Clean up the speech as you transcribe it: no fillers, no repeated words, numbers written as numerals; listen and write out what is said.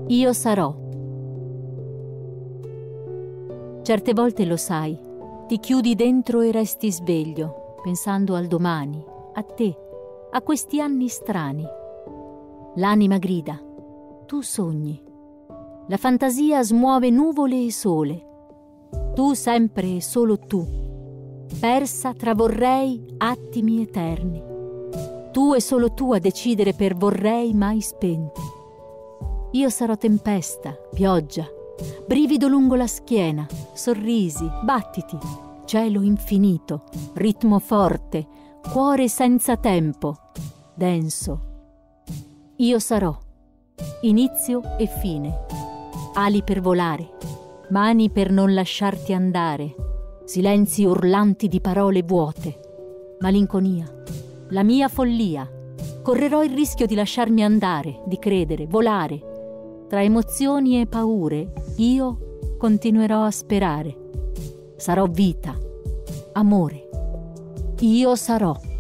Io sarò. Certe volte, lo sai, ti chiudi dentro e resti sveglio, pensando al domani, a te, a questi anni strani. L'anima grida, tu sogni. La fantasia smuove nuvole e sole. Tu sempre e solo tu, persa tra vorrei attimi eterni. Tu e solo tu a decidere per vorrei mai spenti. Io sarò tempesta, pioggia, brivido lungo la schiena, sorrisi, battiti, cielo infinito, ritmo forte, cuore senza tempo, denso. Io sarò, inizio e fine, ali per volare, mani per non lasciarti andare, silenzi urlanti di parole vuote, malinconia, la mia follia. Correrò il rischio di lasciarmi andare, di credere, volare. Tra emozioni e paure, io continuerò a sperare. Sarò vita, amore. Io sarò.